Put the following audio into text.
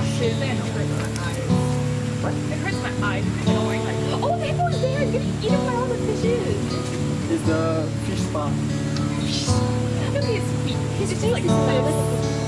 shit, they don't hurt my eyes. What? It hurts my eyes. It's annoying. Like, oh, April's there. It's getting eaten by all the fishes. It's the fish spa. Look at his feet. He's just like